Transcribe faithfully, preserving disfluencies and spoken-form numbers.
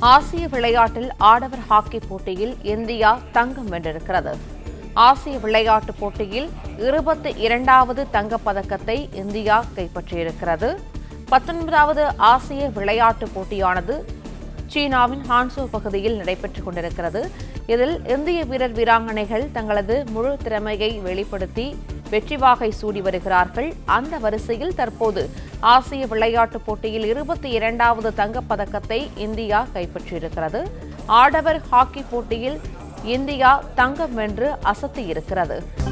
ஆசிய விளையாட்டில் ஆடவர் ஹாக்கி போட்டியில் இந்தியா தங்கம் வென்றிருக்கிறது. ஆசிய விளையாட்டுப் போட்டியில் இருபத்தி இரண்டாவது தங்கப்பதக்கத்தை இந்தியா கைப்பற்றியிருக்கிறது. பத்தொன்பதாவது ஆசிய விளையாட்டுப் போட்டியானது சீனாவின் ஹான்சோ பகுதியில் நடைபெற்றுக் கொண்டிருக்கிறது. இதில் இந்திய வீரர் வீராங்கனைகள் தங்களது முழு திறமையை வெளிப்படுத்தி வெற்றி வாகை சூடி வருகிறார்கள். அந்த வரிசையில் தற்போது ஆசிய விளையாட்டுப் போட்டியில் இருபத்தி இரண்டாவது தங்கப்பதக்கத்தை இந்தியா கைப்பற்றியிருக்கிறது. ஆடவர் ஹாக்கி போட்டியில் இந்தியா தங்கம் வென்று அசத்தியிருக்கிறது.